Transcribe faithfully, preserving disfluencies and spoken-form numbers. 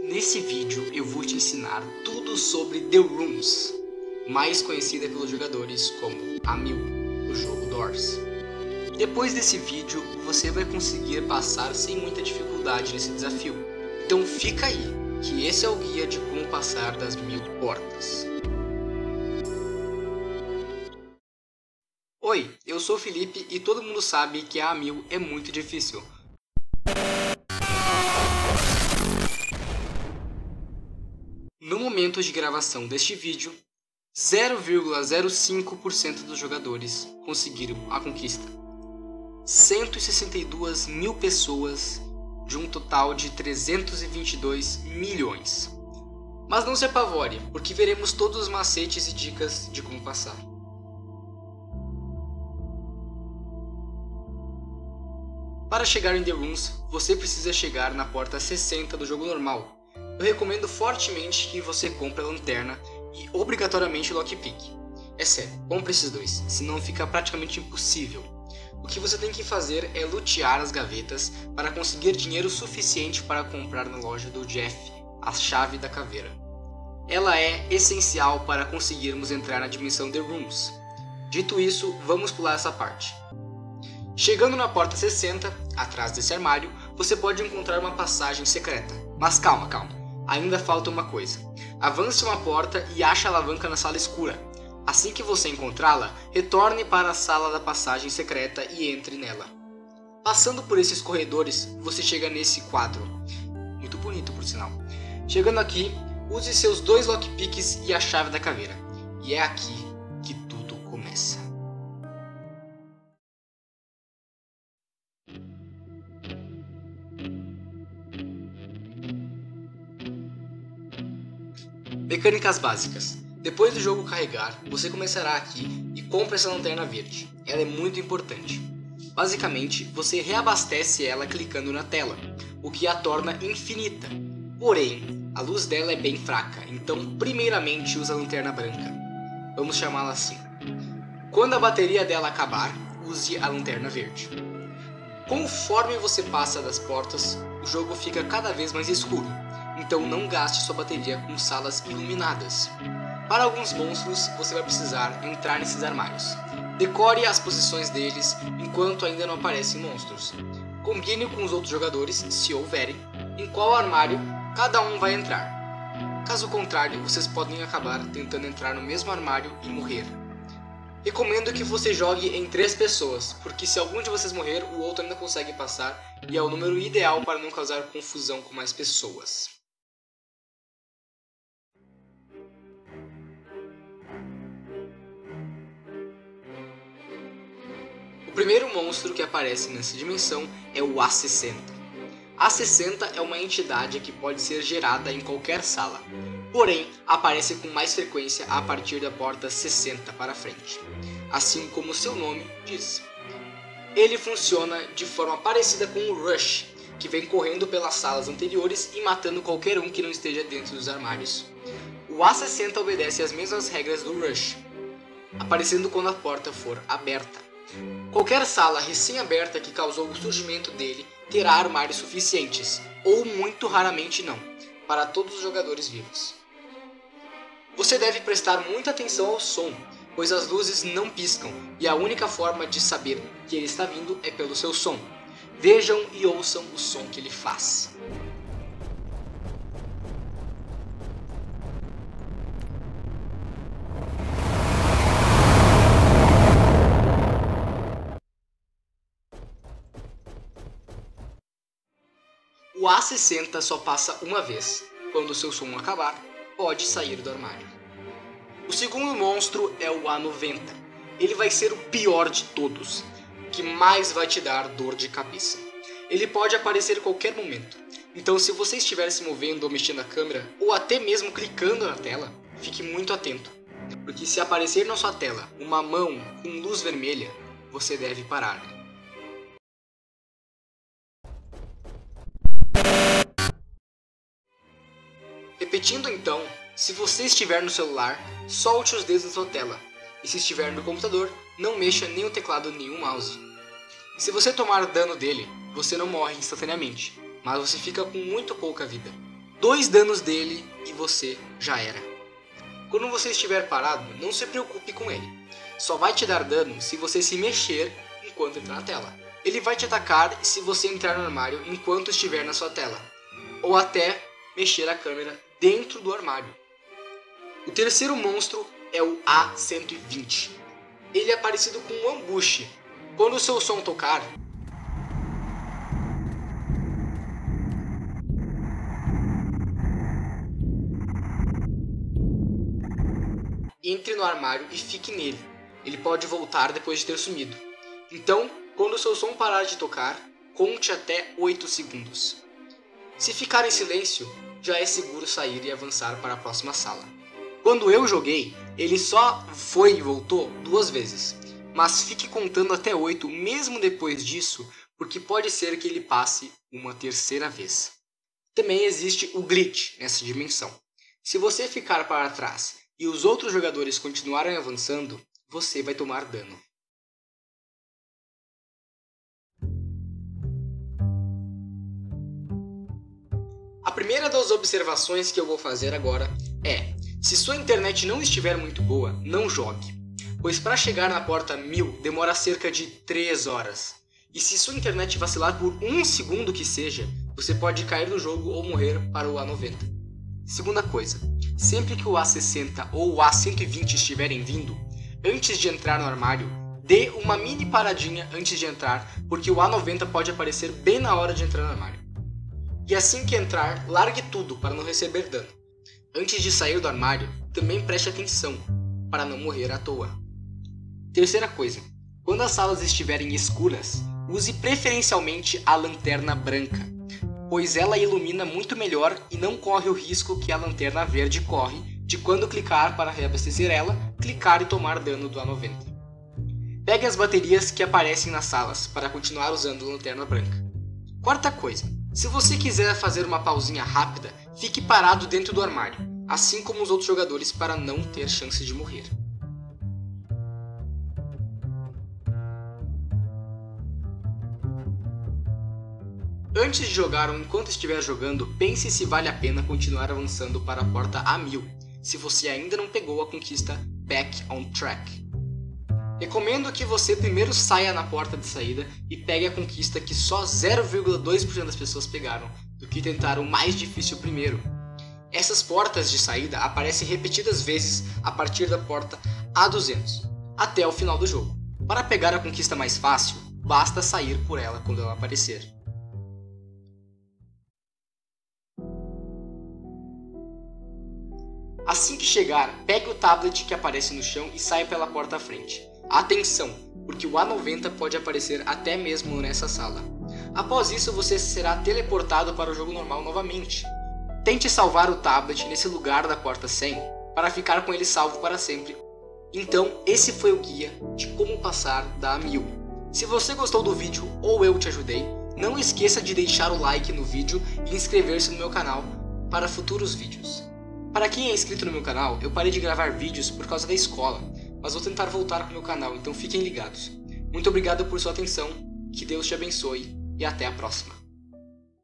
Nesse vídeo eu vou te ensinar tudo sobre The Rooms, mais conhecida pelos jogadores como a Mil, do jogo Doors. Depois desse vídeo você vai conseguir passar sem muita dificuldade nesse desafio, então fica aí, que esse é o guia de como passar das mil portas. Oi, eu sou o Felipe e todo mundo sabe que a Mil é muito difícil. No momento de gravação deste vídeo, zero vírgula zero cinco por cento dos jogadores conseguiram a conquista. cento e sessenta e duas mil pessoas de um total de trezentos e vinte e dois milhões. Mas não se apavore, porque veremos todos os macetes e dicas de como passar. Para chegar em The Rooms, você precisa chegar na porta sessenta do jogo normal. Eu recomendo fortemente que você compre a lanterna e obrigatoriamente o lockpick. É sério, compre esses dois, senão fica praticamente impossível. O que você tem que fazer é lutear as gavetas para conseguir dinheiro suficiente para comprar na loja do Jeff a chave da caveira. Ela é essencial para conseguirmos entrar na dimensão The Rooms. Dito isso, vamos pular essa parte. Chegando na porta sessenta, atrás desse armário, você pode encontrar uma passagem secreta. Mas calma, calma. Ainda falta uma coisa. Avance uma porta e ache a alavanca na sala escura. Assim que você encontrá-la, retorne para a sala da passagem secreta e entre nela. Passando por esses corredores, você chega nesse quadro. Muito bonito, por sinal. Chegando aqui, use seus dois lockpicks e a chave da caveira. E é aqui que tudo começa. Mecânicas básicas. Depois do jogo carregar, você começará aqui e compra essa lanterna verde. Ela é muito importante. Basicamente, você reabastece ela clicando na tela, o que a torna infinita. Porém, a luz dela é bem fraca, então primeiramente usa a lanterna branca. Vamos chamá-la assim. Quando a bateria dela acabar, use a lanterna verde. Conforme você passa das portas, o jogo fica cada vez mais escuro. Então não gaste sua bateria com salas iluminadas. Para alguns monstros, você vai precisar entrar nesses armários. Decore as posições deles enquanto ainda não aparecem monstros. Combine com os outros jogadores, se houverem, em qual armário cada um vai entrar. Caso contrário, vocês podem acabar tentando entrar no mesmo armário e morrer. Recomendo que você jogue em três pessoas, porque se algum de vocês morrer, o outro ainda consegue passar e é o número ideal para não causar confusão com mais pessoas. O primeiro monstro que aparece nessa dimensão é o A sessenta. A sessenta é uma entidade que pode ser gerada em qualquer sala, porém aparece com mais frequência a partir da porta sessenta para frente, assim como seu nome diz. Ele funciona de forma parecida com o Rush, que vem correndo pelas salas anteriores e matando qualquer um que não esteja dentro dos armários. O A sessenta obedece às mesmas regras do Rush, aparecendo quando a porta for aberta. Qualquer sala recém-aberta que causou o surgimento dele terá armários suficientes, ou muito raramente não, para todos os jogadores vivos. Você deve prestar muita atenção ao som, pois as luzes não piscam e a única forma de saber que ele está vindo é pelo seu som. Vejam e ouçam o som que ele faz. O A sessenta só passa uma vez. Quando o seu som acabar, pode sair do armário. O segundo monstro é o A noventa. Ele vai ser o pior de todos, que mais vai te dar dor de cabeça. Ele pode aparecer a qualquer momento. Então se você estiver se movendo ou mexendo a câmera, ou até mesmo clicando na tela, fique muito atento. Porque se aparecer na sua tela uma mão com luz vermelha, você deve parar. Repetindo então, se você estiver no celular, solte os dedos na sua tela. E se estiver no computador, não mexa nem o teclado nem o mouse. Se você tomar dano dele, você não morre instantaneamente, mas você fica com muito pouca vida. Dois danos dele e você já era. Quando você estiver parado, não se preocupe com ele. Só vai te dar dano se você se mexer enquanto entrar na tela. Ele vai te atacar se você entrar no armário enquanto estiver na sua tela. Ou até mexer a câmera dentro do armário. O terceiro monstro é o A cento e vinte. Ele é parecido com um ambush. Quando o seu som tocar, entre no armário e fique nele. Ele pode voltar depois de ter sumido. Então, quando o seu som parar de tocar, conte até oito segundos. Se ficar em silêncio, já é seguro sair e avançar para a próxima sala. Quando eu joguei, ele só foi e voltou duas vezes. Mas fique contando até oito mesmo depois disso, porque pode ser que ele passe uma terceira vez. Também existe o glitch nessa dimensão. Se você ficar para trás e os outros jogadores continuarem avançando, você vai tomar dano. A primeira das observações que eu vou fazer agora é: se sua internet não estiver muito boa, não jogue, pois para chegar na porta mil demora cerca de três horas. E se sua internet vacilar por um segundo que seja, você pode cair do jogo ou morrer para o A noventa. Segunda coisa, sempre que o A sessenta ou o A cento e vinte estiverem vindo, antes de entrar no armário, dê uma mini paradinha antes de entrar, porque o A noventa pode aparecer bem na hora de entrar no armário. E assim que entrar, largue tudo para não receber dano. Antes de sair do armário, também preste atenção, para não morrer à toa. Terceira coisa, quando as salas estiverem escuras, use preferencialmente a lanterna branca, pois ela ilumina muito melhor e não corre o risco que a lanterna verde corre de quando clicar para reabastecer ela, clicar e tomar dano do A noventa. Pegue as baterias que aparecem nas salas para continuar usando a lanterna branca. Quarta coisa, se você quiser fazer uma pausinha rápida, fique parado dentro do armário, assim como os outros jogadores, para não ter chance de morrer. Antes de jogar ou enquanto estiver jogando, pense se vale a pena continuar avançando para a porta A mil, se você ainda não pegou a conquista Back on Track. Recomendo que você primeiro saia na porta de saída e pegue a conquista que só zero vírgula dois por cento das pessoas pegaram, do que tentar o mais difícil primeiro. Essas portas de saída aparecem repetidas vezes a partir da porta A duzentos, até o final do jogo. Para pegar a conquista mais fácil, basta sair por ela quando ela aparecer. Assim que chegar, pegue o tablet que aparece no chão e saia pela porta à frente. Atenção, porque o A noventa pode aparecer até mesmo nessa sala. Após isso, você será teleportado para o jogo normal novamente. Tente salvar o tablet nesse lugar da porta cem para ficar com ele salvo para sempre. Então, esse foi o guia de como passar da A mil. Se você gostou do vídeo ou eu te ajudei, não esqueça de deixar o like no vídeo e inscrever-se no meu canal para futuros vídeos. Para quem é inscrito no meu canal, eu parei de gravar vídeos por causa da escola, mas vou tentar voltar com o meu canal, então fiquem ligados. Muito obrigado por sua atenção, que Deus te abençoe e até a próxima.